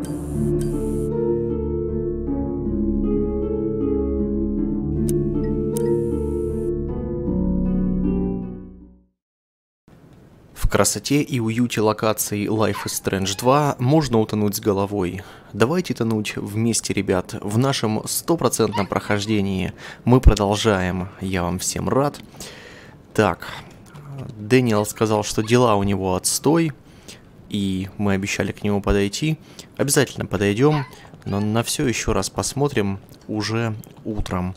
В красоте и уюте локации Life is Strange 2 можно утонуть с головой. Давайте тонуть вместе, ребят, в нашем 100% прохождении. Мы продолжаем, я вам всем рад. Так, Дэниел сказал, что дела у него отстой, и мы обещали к нему подойти. Обязательно подойдем, но на все еще раз посмотрим уже утром.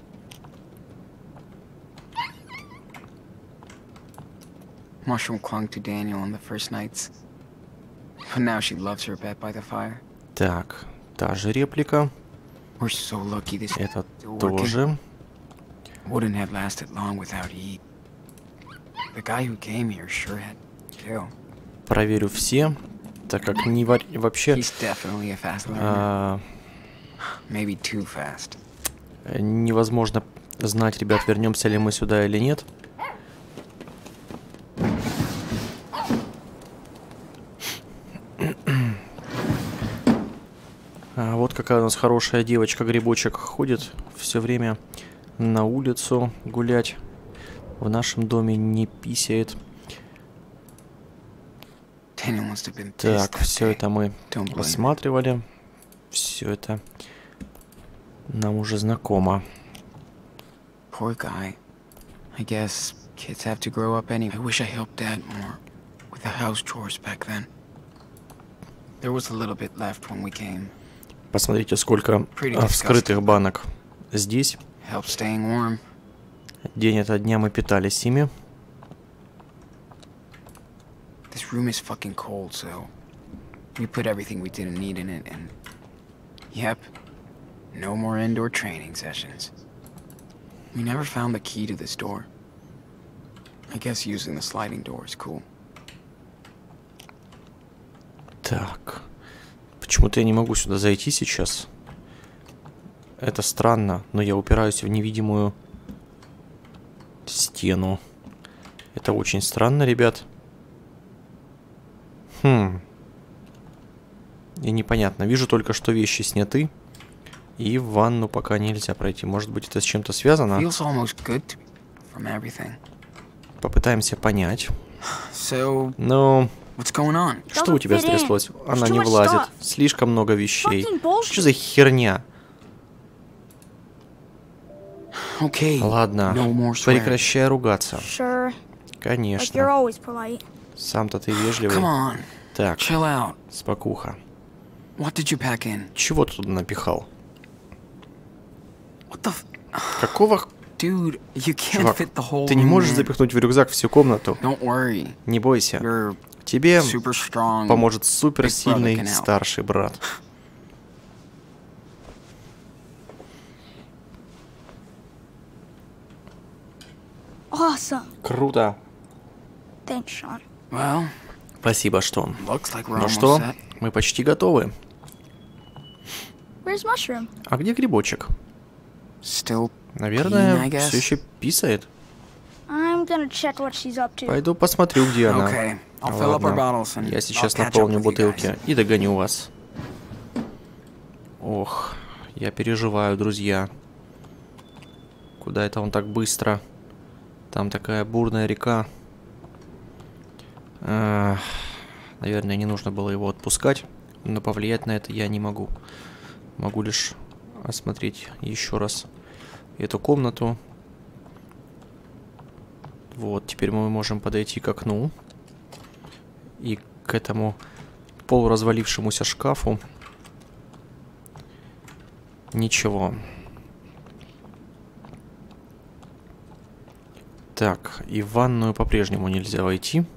Mushroom clung to Daniel on the first nights, but now she loves her bed by the fire. Так, та же реплика. We're so lucky this Это still тоже. Wouldn't have lasted long without heat. The guy who came here sure had kill. Проверю все, так как не вообще He's definitely a fast learner. Maybe too fast. Невозможно знать, ребят, вернемся ли мы сюда или нет. Вот какая у нас хорошая девочка-грибочек ходит все время на улицу гулять. В нашем доме не писает. Так, все это мы осматривали. Все это нам уже знакомо. Poor guy. I guess kids have to grow up anyway. I wish I helped Dad more with the house chores back then. There was a little bit left when we came. Посмотрите, сколько вскрытых банок здесь. День ото дня мы питались ими. This room is fucking cold, so we put everything we didn't need in it, and yep, no more indoor training sessions. We never found the key to this door. I guess using the sliding door is cool. Так. Почему-то я не могу сюда зайти сейчас. Это странно, но я упираюсь в невидимую стену. Это очень странно, ребят. И непонятно. Вижу только, что вещи сняты. И в ванну пока нельзя пройти. Может быть, это с чем-то связано? Попытаемся понять. Но... Что у тебя стряслось? Она не влазит. Слишком много вещей. Что за херня? Ладно, прекращай ругаться. Конечно. Сам-то ты вежливый. Так, спокуха. Чего ты туда напихал? Какого... Чувак, ты не можешь запихнуть в рюкзак всю комнату. Не бойся. Тебе поможет суперсильный старший брат. Круто. Спасибо, Штон. Ну что, мы почти готовы. А где грибочек? Наверное, все еще писает. Пойду посмотрю, где она. Ладно, я сейчас наполню бутылки и догоню вас. Ох, я переживаю, друзья. Куда это он так быстро? Там такая бурная река. Наверное, не нужно было его отпускать, но повлиять на это я не могу. Могу лишь осмотреть еще раз эту комнату. Вот, теперь мы можем подойти к окну. И к этому полуразвалившемуся шкафу. Ничего. Так, и в ванную по-прежнему нельзя войти.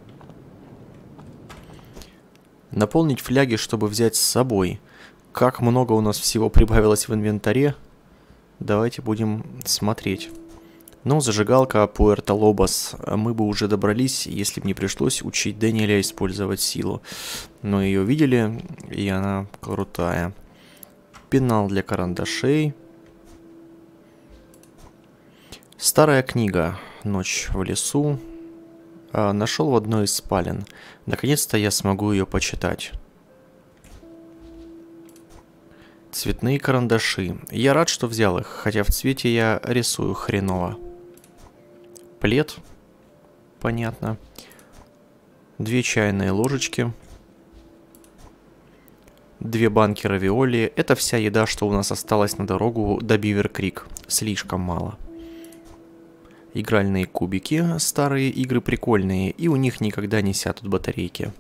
Наполнить фляги, чтобы взять с собой. Как много у нас всего прибавилось в инвентаре. Давайте будем смотреть. Ну, зажигалка Пуэрто Лобос. Мы бы уже добрались, если бы не пришлось учить Дэниеля использовать силу. Но ее видели, и она крутая. Пенал для карандашей. Старая книга. Ночь в лесу. Нашел в одной из спален. Наконец-то я смогу ее почитать. Цветные карандаши. Я рад, что взял их, хотя в цвете я рисую хреново. Плед. Понятно. 2 чайные ложечки. 2 банки равиоли. Это вся еда, что у нас осталась на дорогу до Бивер-Крик. Слишком мало. Игральные кубики. Старые игры прикольные, и у них никогда не сядут батарейки.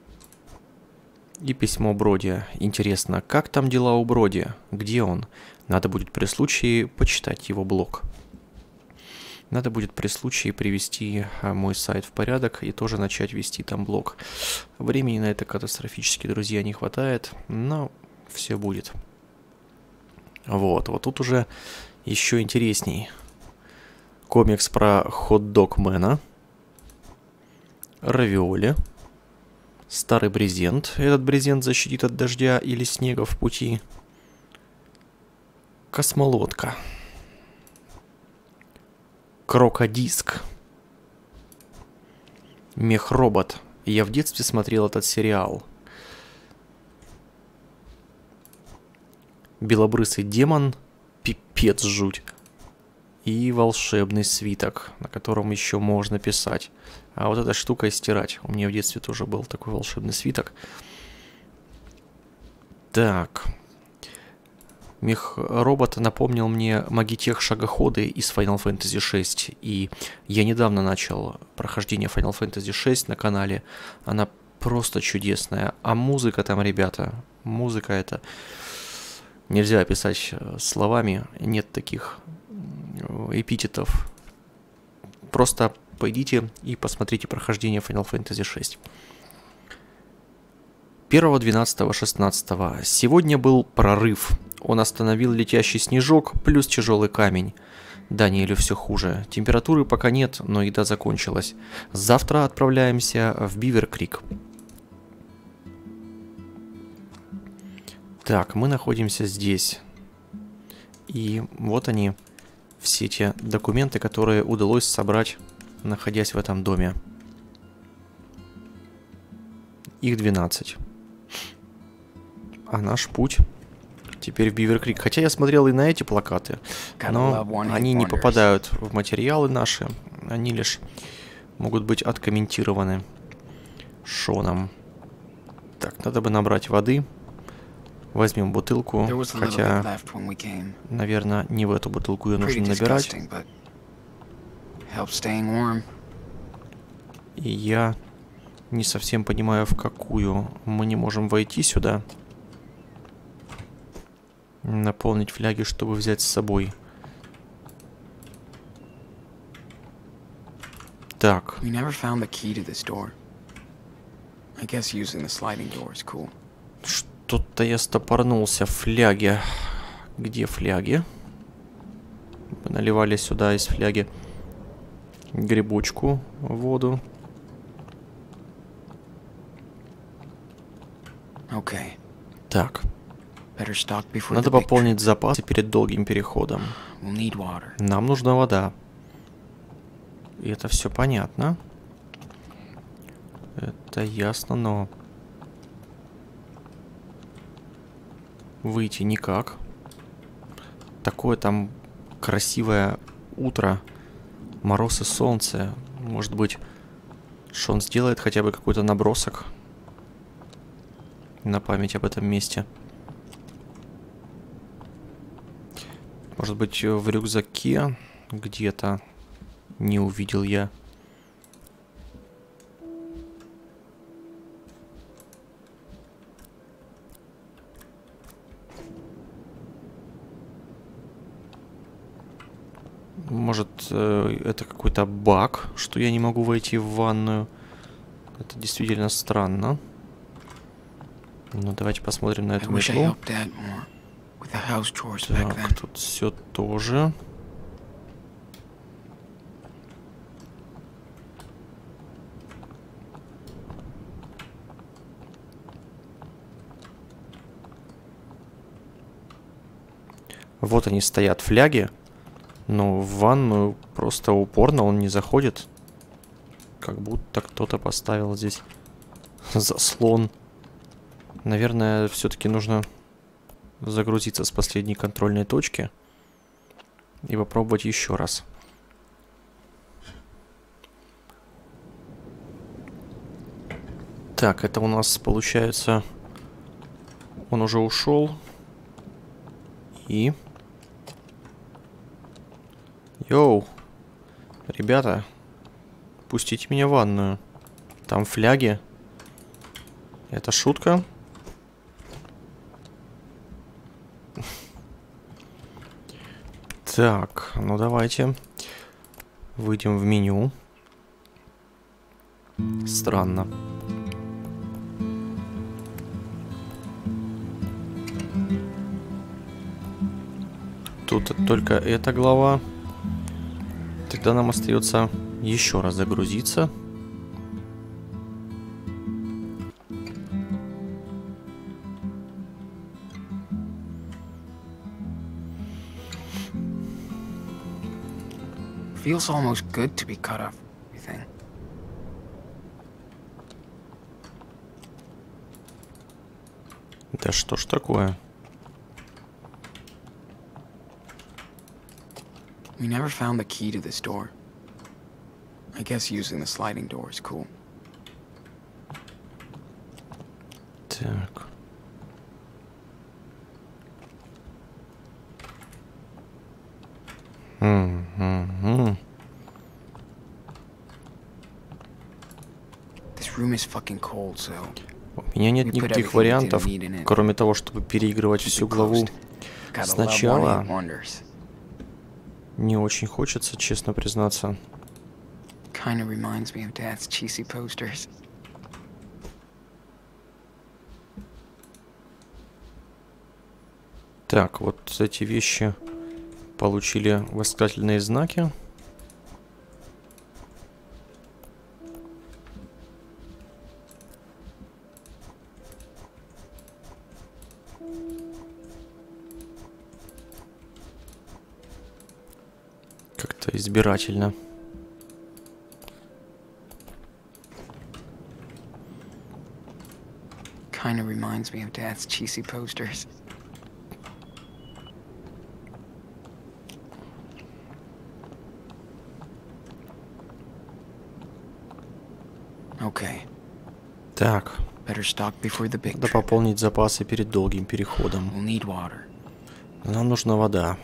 И письмо Броди. Интересно, как там дела у Броди? Где он? Надо будет при случае почитать его блог. Надо будет при случае привести мой сайт в порядок и тоже начать вести там блог. Времени на это катастрофически, друзья, не хватает, но все будет. Вот тут уже еще интересней. Комикс про хот-дог-мэна. Равиоли. Старый брезент. Этот брезент защитит от дождя или снега в пути. Космолодка. Крокодиск. Мех-робот. Я в детстве смотрел этот сериал. Белобрысый демон. Пипец жуть. И волшебный свиток, на котором еще можно писать. А вот эта штука стирать. У меня в детстве тоже был такой волшебный свиток. Так. Мех-робот напомнил мне магитех-шагоходы из Final Fantasy VI. И я недавно начал прохождение Final Fantasy VI на канале. Она просто чудесная. А музыка там, ребята, музыка это нельзя описать словами. Нет таких эпитетов. Просто пойдите и посмотрите прохождение Final Fantasy VI. 1, 12, 16. Сегодня был прорыв. Он остановил летящий снежок плюс тяжелый камень. Даниэлю все хуже. Температуры пока нет, но еда закончилась. Завтра отправляемся в Бивер-Крик. Так, мы находимся здесь. И вот они, все те документы, которые удалось собрать, находясь в этом доме. Их 12. А наш путь теперь в Бивер-Крик. Хотя я смотрел и на эти плакаты, но они не попадают в материалы наши. Они лишь могут быть откомментированы Шоном. Так, надо бы набрать воды. Возьмем бутылку, хотя, наверное, не в эту бутылку ее нужно набирать. И я не совсем понимаю, в какую. Мы не можем войти сюда. Наполнить фляги, чтобы взять с собой. Так. Что-то я стопорнулся. Фляги. Где фляги? Мы наливали сюда из фляги грибочку в воду. Okay. Так. Надо пополнить запасы перед долгим переходом. Нам нужна вода. И это все понятно. Это ясно, но... Выйти никак. Такое там красивое утро. Мороз и солнце. Может быть, Шон сделает хотя бы какой-то набросок на память об этом месте. Может быть, в рюкзаке где-то не увидел я. Может, это какой-то баг, что я не могу войти в ванную. Это действительно странно. Ну, давайте посмотрим на эту метлу. Так, тут все тоже. Вот они стоят, фляги. Но в ванную просто упорно он не заходит. Как будто кто-то поставил здесь заслон. Наверное, все-таки нужно загрузиться с последней контрольной точки и попробовать еще раз. Так, это у нас получается, он уже ушел. И... Йоу, ребята, пустите меня в ванную. Там фляги. Это шутка? Так, ну давайте выйдем в меню. Странно. Тут только эта глава. Тогда нам остается еще раз загрузиться. Feels almost good to be cut off everything. Да что ж такое? We never found the key to this door. I guess using the sliding door is cool. Так. This room is fucking cold, so У меня нет никаких вариантов, кроме того, чтобы переигрывать всю главу сначала. Не очень хочется, честно признаться. Kinda reminds me of Dad's cheesy posters. Так, вот эти вещи получили восклицательные знаки. Как-то избирательно. Kinda reminds me of Dad's cheesy posters. Okay. Так. Better stock before the big Надо trip. пополнить запасы перед долгим переходом. We'll need water. Нам нужна вода.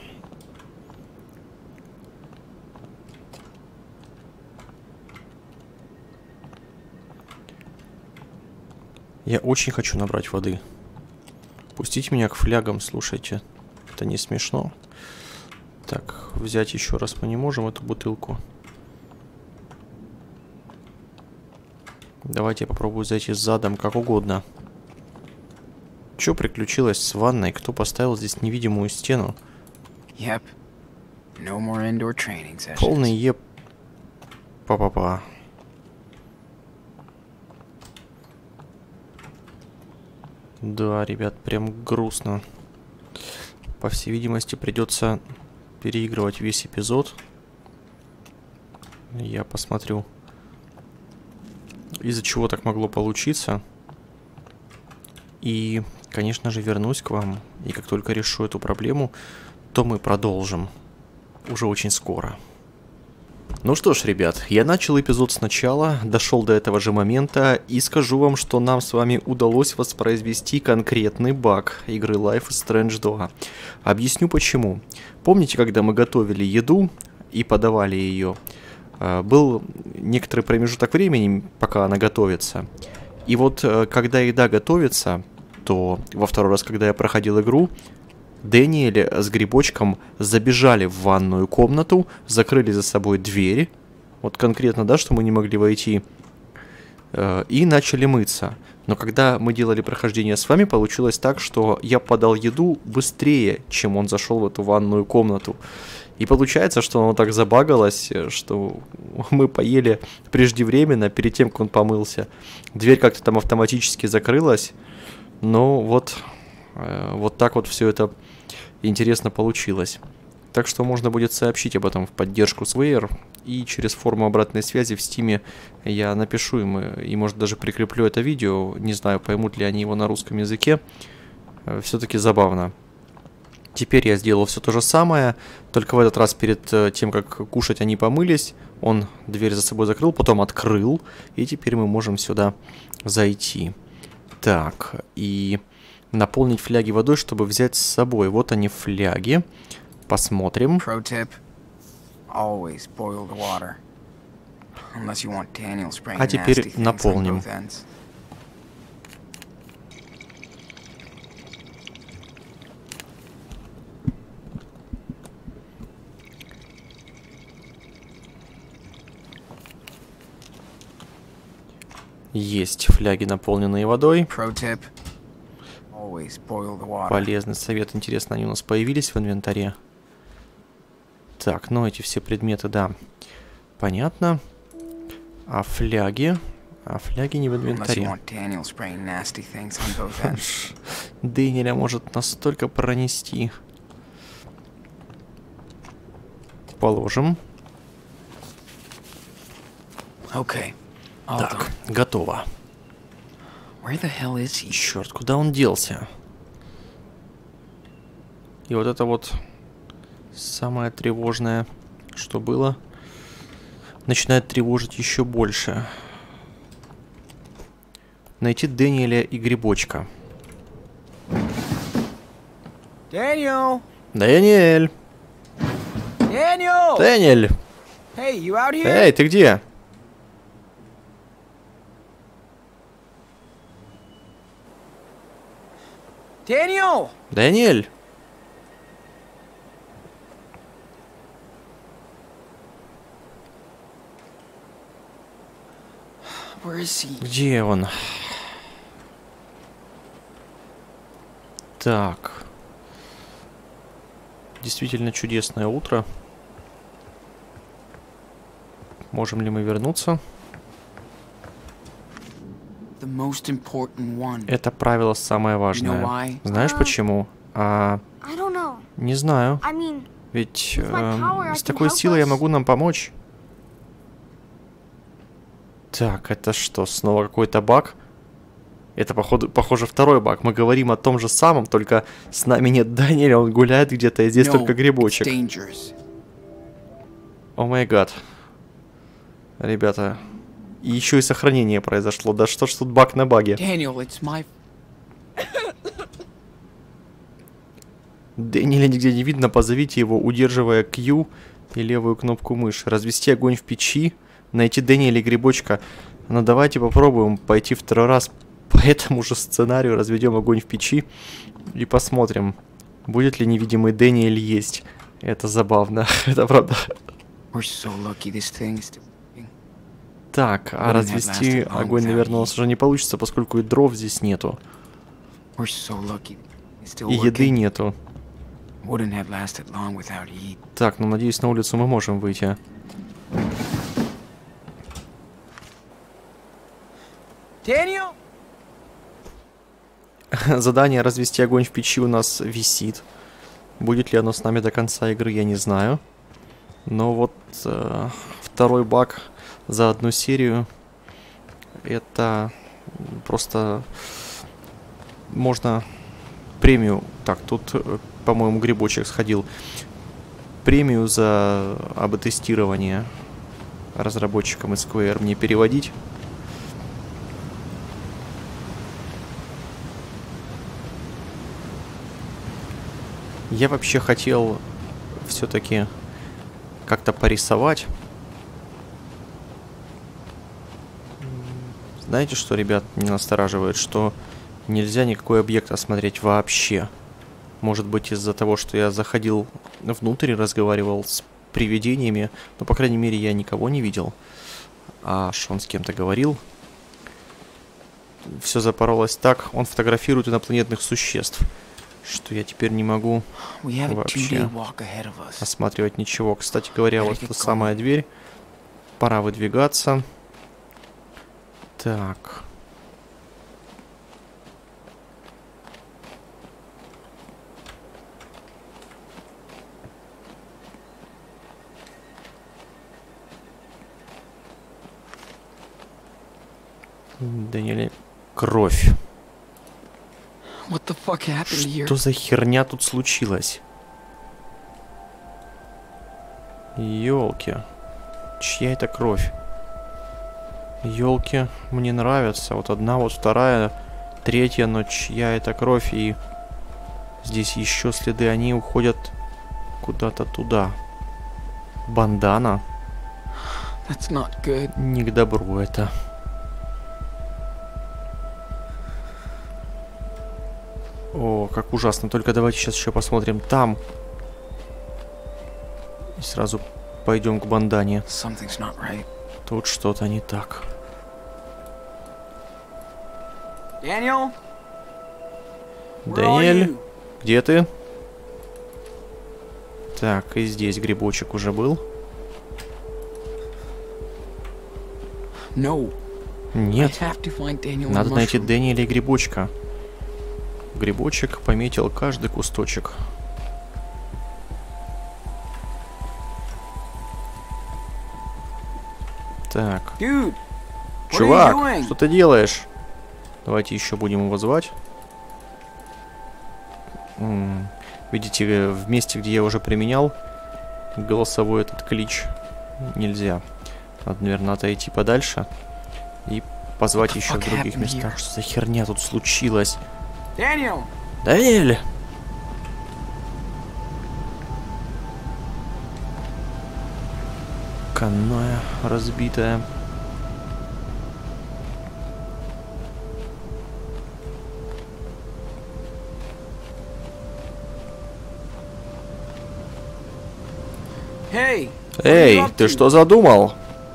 Я очень хочу набрать воды. Пустите меня к флягам, слушайте. Это не смешно. Так, взять еще раз мы не можем эту бутылку. Давайте я попробую зайти задом, как угодно. Что приключилось с ванной? Кто поставил здесь невидимую стену? Yep. No more indoor training sessions. Полный еп... Па-па-па. Да, ребят, прям грустно. По всей видимости, придется переигрывать весь эпизод. Я посмотрю, из-за чего так могло получиться. И, конечно же, вернусь к вам. И как только решу эту проблему, то мы продолжим. Уже очень скоро. Ну что ж, ребят, я начал эпизод сначала, дошел до этого же момента и скажу вам, что нам с вами удалось воспроизвести конкретный баг игры Life is Strange 2. Объясню почему. Помните, когда мы готовили еду и подавали ее? Был некоторый промежуток времени, пока она готовится. И вот, когда еда готовится, то во второй раз, когда я проходил игру, Дэниэль с грибочком забежали в ванную комнату, закрыли за собой двери, вот конкретно, да, что мы не могли войти, и начали мыться. Но когда мы делали прохождение с вами, получилось так, что я подал еду быстрее, чем он зашел в эту ванную комнату. И получается, что оно так забагалось, что мы поели преждевременно, перед тем, как он помылся. Дверь как-то там автоматически закрылась, но вот так вот все это интересно получилось. Так что можно будет сообщить об этом в поддержку Swayre, и через форму обратной связи в Steam я напишу им, и может даже прикреплю это видео. Не знаю, поймут ли они его на русском языке. Все-таки забавно. Теперь я сделал все то же самое, только в этот раз перед тем, как кушать, они помылись. Он дверь за собой закрыл, потом открыл, и теперь мы можем сюда зайти. Так, и наполнить фляги водой, чтобы взять с собой. Вот они, фляги. Посмотрим. Pro tip: always boil the water. Unless you want Daniel spraying А теперь nasty things on наполним. both ends. Есть фляги, наполненные водой. Pro tip: always boil the water. Полезный совет. Интересно, они у нас появились в инвентаре? Так, ну эти все предметы, да. Понятно. А фляги? А фляги не в Unless you инвентаре. want Daniel spraying nasty things on both ends. Дэниеля может настолько пронести. Положим. Okay. All Так, done. готово. Where the hell is he? Черт, куда он делся? И вот это вот самое тревожное, что было, начинает тревожить еще больше. Найти Дэниеля и Грибочка. Daniel! Дэниэль! Daniel! Дэниэль! Hey, you out here? Эй, ты где? Daniel! Дэниэль! Where is he? Где он? Так. Действительно чудесное утро. Можем ли мы вернуться? The most important one. Это правило самое You know важное. why? Знаешь почему? I don't know. Не знаю. I mean, Ведь With my power, I с can такой help силой я us. могу нам помочь. Так, это что, снова какой-то баг? Это, похоже, второй баг. Мы говорим о том же самом, только с нами нет Дэниеля, он гуляет где-то, и здесь No, только it's Грибочек. dangerous. О май гад. Ребята. И еще и сохранение произошло. Да что ж тут баг на баге? Daniel, it's my... Дэниеля нигде не видно, позовите его, удерживая Q и левую кнопку мыши. Развести огонь в печи, найти Дэниеля и Грибочка. Ну давайте попробуем пойти второй раз по этому же сценарию, разведем огонь в печи и посмотрим, будет ли невидимый Дэниэль есть. Это забавно, это правда. We're so lucky this thing is still... Так, а развести огонь, наверное, у нас уже не получится, поскольку и дров здесь нету. We're so lucky it's still И еды working. нету. Wouldn't have lasted long without heat. Так, ну надеюсь, на улицу мы можем выйти. Daniel! Задание развести огонь в печи у нас висит. Будет ли оно с нами до конца игры, я не знаю. Но вот второй баг за одну серию. Это просто можно премию. Так, тут, по-моему, Грибочек сходил. Премию за АБ-тестирование разработчикам из Square мне переводить. Я вообще хотел все-таки как-то порисовать. Знаете, что, ребят, не настораживает? Что нельзя никакой объект осмотреть вообще. Может быть, из-за того, что я заходил внутрь и разговаривал с привидениями. Но, по крайней мере, я никого не видел. А Шон с кем-то говорил. Все запоролось так. Он фотографирует инопланетных существ. Что я теперь не могу We have a вообще two-day walk ahead of us. осматривать ничего. Кстати говоря, вот эта самая дверь. Пора выдвигаться. Так. Даниэль, кровь. What the fuck happened here? Что за херня тут случилось? Ёлки. Чья это кровь? Ёлки мне нравятся. Вот одна, вот вторая, третья, но чья это кровь? И здесь еще следы, они уходят куда-то туда. Бандана. That's not good. Не к добру это. О, как ужасно. Только давайте сейчас еще посмотрим там. И сразу пойдем к бандане. Something's not right. Тут что-то не так. Daniel? Дэниэль, где ты? Так, и здесь грибочек уже был. No. Нет, I have to find Daniel and надо найти Mushroom. Дэниеля и грибочка. Грибочек пометил каждый кусточек. Так. Dude, what are you Чувак, doing? что ты делаешь? Давайте еще будем его звать. Видите, в месте, где я уже применял голосовой этот клич, нельзя. Надо, наверное, отойти подальше и позвать еще в других местах. Что за херня тут случилась? Daniel! Дэниэль! Каноэ разбитая. Hey! Эй, ты что задумал?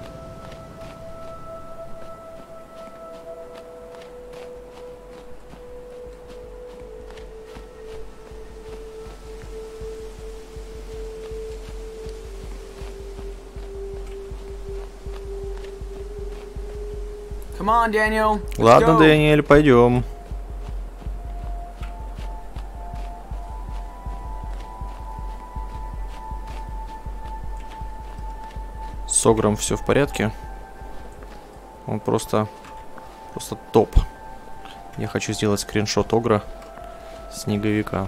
Come on, Daniel. Let's Ладно, go. Дэниэль, пойдем. С Огром все в порядке. Он просто топ. Я хочу сделать скриншот Огра, снеговика.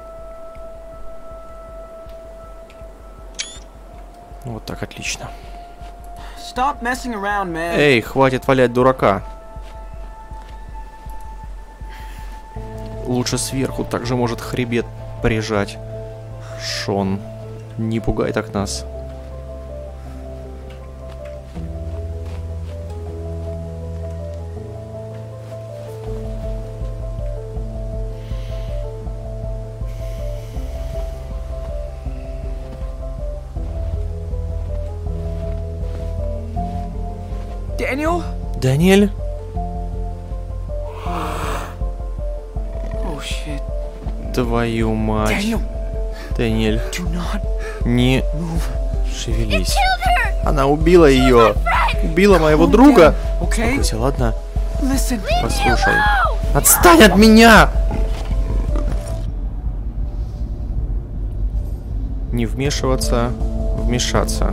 Вот так, отлично. Stop messing around, man. Эй, хватит валять дурака. Лучше сверху, также может хребет прижать. Шон, не пугай так нас. Daniel? Дэниэль? Oh shit. Твою мать. Daniel, Дэниэль, do not не move. шевелись. Она убила ее. Убила моего друга. Okay? Успокойся, ладно? Listen. Послушай. Отстань от меня! Не вмешиваться, вмешаться.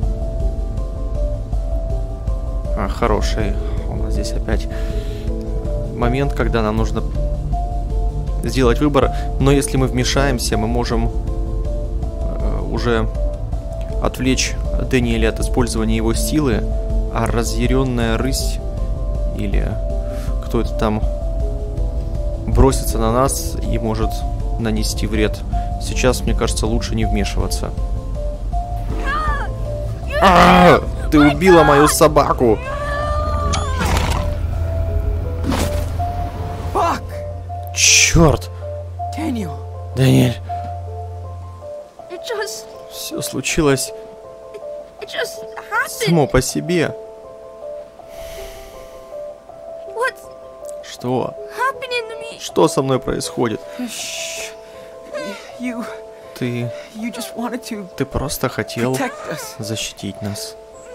Хороший. У нас здесь опять момент, когда нам нужно сделать выбор. Но если мы вмешаемся, мы можем уже отвлечь Дэниеля от использования его силы, а разъяренная рысь или кто это там бросится на нас и может нанести вред. Сейчас, мне кажется, лучше не вмешиваться. Ты убила мою собаку! Fuck! Черт! Daniel! Дэниэль, It just все случилось happened. само по себе. What's Что? happening to me? Что со мной происходит? Shh. You Ты just wanted to просто хотел protect us. защитить нас.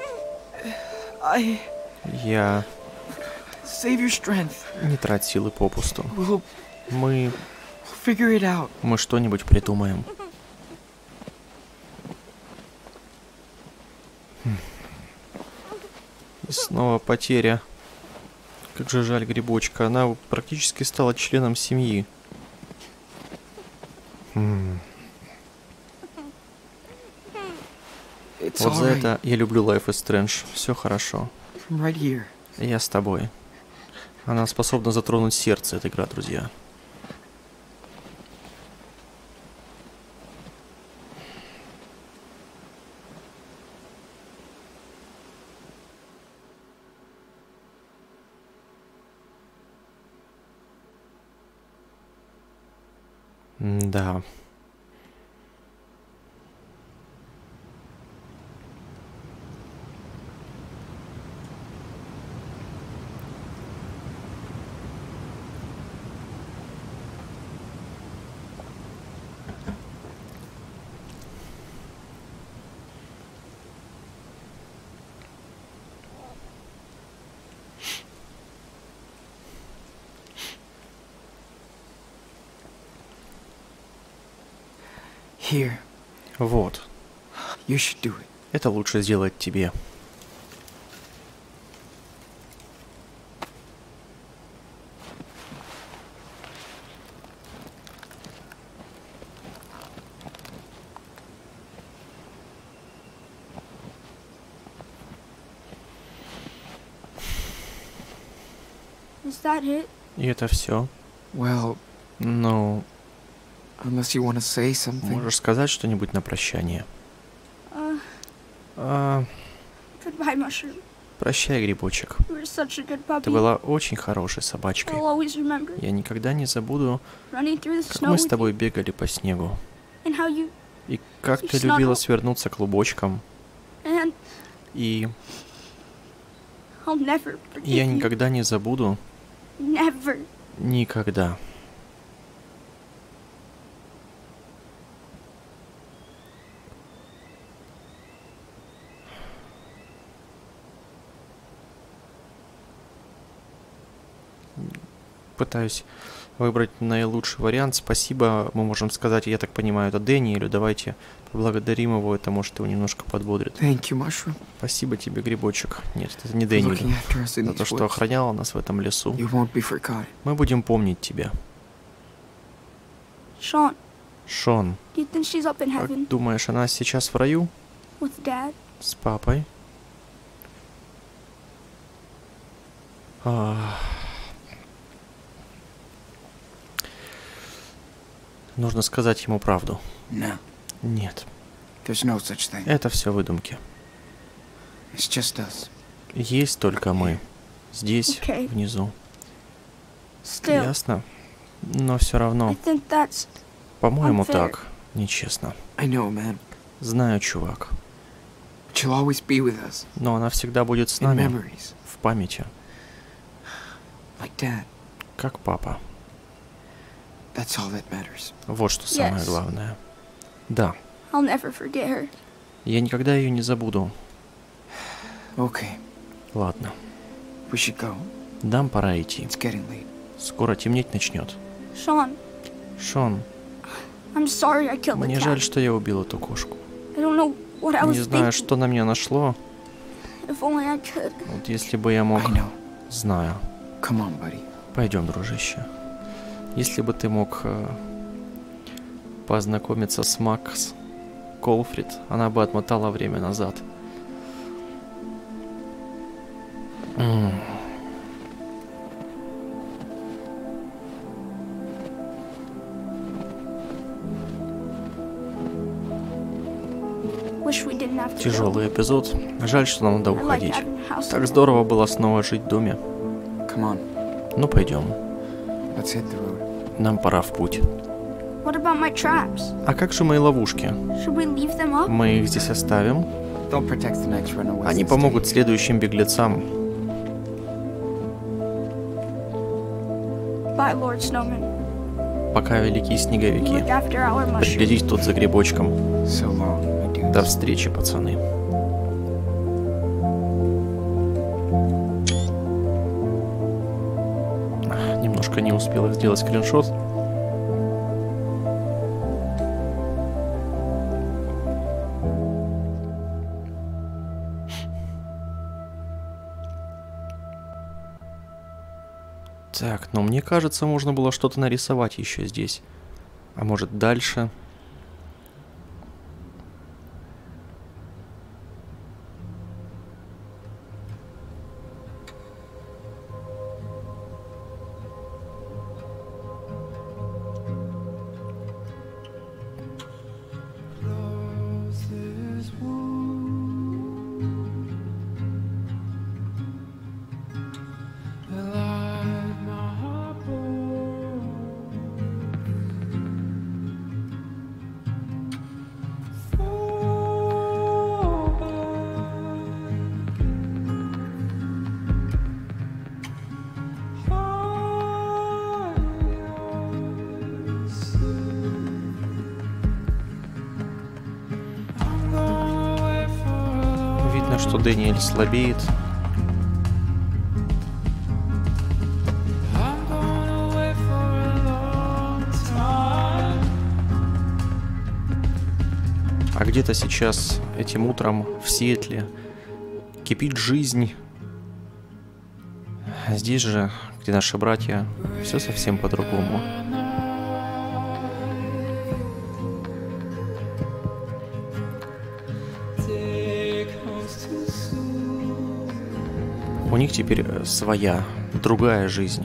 I Я save your strength. не трать силы попусту. We'll Мы figure it out. что-нибудь придумаем. И снова потеря. Как же жаль грибочка. Она практически стала членом семьи. It's Вот за all right. это я люблю Life is Strange. Все хорошо. I'm right here. Я с тобой. Она способна затронуть сердце, эта игра, друзья. Да. Here. Вот. You should do it. Это лучше сделать тебе. Is that it? И это все. Well, Ну, unless you want to say something. можешь сказать что-нибудь на прощание? А, Goodbye, Mushroom. прощай, грибочек. You were such a good puppy. Ты была очень хорошей собачкой. I'll always remember Я никогда не забуду, running through the как snow мы с with тобой you, бегали по снегу. and how you И как You ты snuggle. любила свернуться клубочком. and И I'll never forget я you. никогда не забуду. Never. Никогда. Пытаюсь выбрать наилучший вариант. Спасибо, мы можем сказать, я так понимаю, это Дэниелю. Давайте поблагодарим его, это может его немножко подбодрит. Thank you, Mushroom, Спасибо тебе, грибочек. Нет, это не for Дэниелю. looking after us in За то, these что woods. охраняла нас в этом лесу. You won't be forgotten. Мы будем помнить тебя. Sean, Шон, do you think she's up in как heaven думаешь, она сейчас в раю with Dad? с папой? Нужно сказать ему правду. No, Нет, there's no such thing. это все выдумки. It's just us. Есть только мы. Здесь, Окей. внизу. Still, Ясно? Но все I равно, think that's по-моему, unfair. так. Нечестно. I know, man. Знаю, чувак. But you'll always be with us. Но она всегда будет с In нами. memories. В памяти. Like Dad. Как папа. That's all that matters. Вот что самое Yes. главное. Да. I'll never forget her. Я никогда ее не забуду. Okay, Ладно. we should go. Нам пора идти. It's getting late. Скоро темнеть начнет. Sean, Шон, I'm sorry I killed the мне cat. жаль, что я убил эту кошку. I don't know what I was Не знаю, thinking. что на меня нашло. If only I could. Вот если бы я мог... I know. Знаю. Come on, buddy. Пойдем, дружище. Если бы ты мог познакомиться с Макс Колфрид, она бы отмотала время назад. Wish we didn't have to go. Тяжелый эпизод. Жаль, что нам надо I like уходить. having a house Так again. здорово было снова жить в доме. Come on. Ну, пойдем. Let's hit the road. Нам пора в путь. What about my traps? А как же мои ловушки? Should we leave them up? Мы их здесь оставим. They'll protect the next runaways. Они that помогут stay. следующим беглецам. Bye, Lord Snowman. Пока, великие You снеговики. look after our mushroom. Приглядись тут за грибочком. So long, my dudes. До встречи, пацаны. Немножко не успел их сделать скриншот. Так, но мне кажется, можно было что-то нарисовать еще здесь. А может дальше? что Дэниэль слабеет. А где-то сейчас, этим утром, в Сиэтле, кипит жизнь. А здесь же, где наши братья, все совсем по-другому. У них теперь своя, другая жизнь.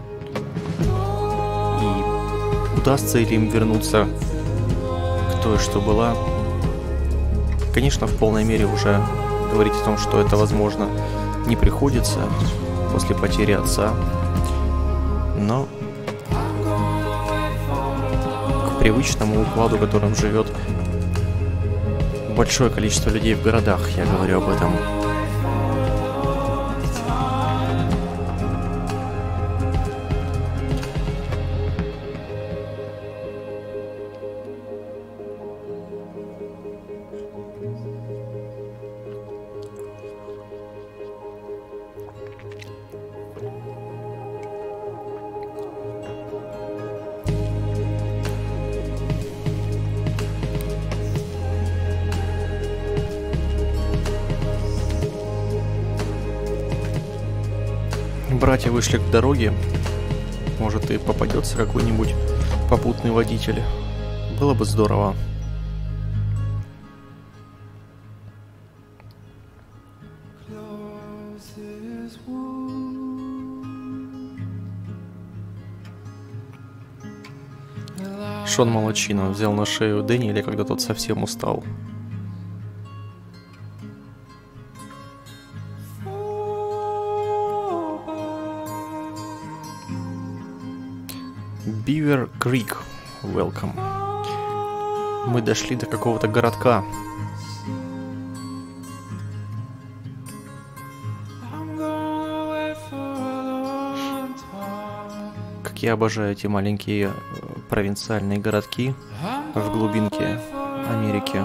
И удастся ли им вернуться к той, что была? Конечно, в полной мере уже говорить о том, что это возможно, не приходится после потери отца. Но к привычному укладу, которым живет большое количество людей в городах, я говорю об этом. Братья вышли к дороге. Может, и попадется какой-нибудь попутный водитель. Было бы здорово. Шон молодчина, взял на шею Дэниеля, когда тот совсем устал. Beaver Creek, welcome. Мы дошли до какого-то городка. Как я обожаю эти маленькие провинциальные городки в глубинке Америки.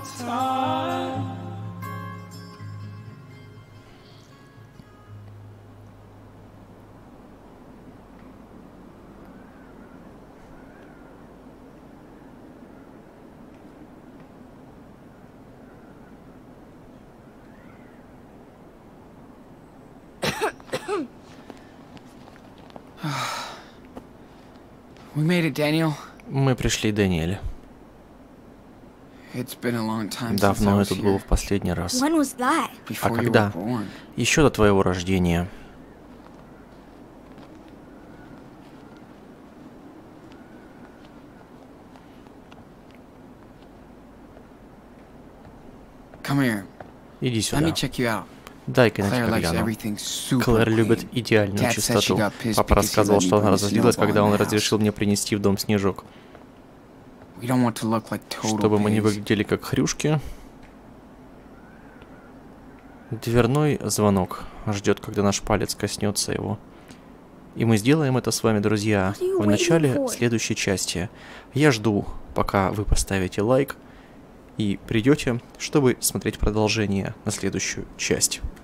We made it, Daniel. Мы пришли, Дэниэль. It's been a long time since I Давно я was тут был here. в последний раз. When was that? А Before you were когда? born. Еще до твоего рождения. Come here. Иди Let сюда. me check you out. Дай-ка на Claire тебя likes гляну. everything super Клэр clean. любит идеальную Dad said she чистоту. got pissed Папа because he рассказывал, let me что она bring a разозлилась, snowball когда in он the разрешил мне принести в дом снежок. We don't want to look like total Чтобы мы не babes. выглядели как хрюшки. Дверной звонок ждет, когда наш палец коснется его. И мы сделаем это с вами, друзья, What are you в начале waiting for? следующей части. Я жду, пока вы поставите лайк и придете, чтобы смотреть продолжение на следующую часть.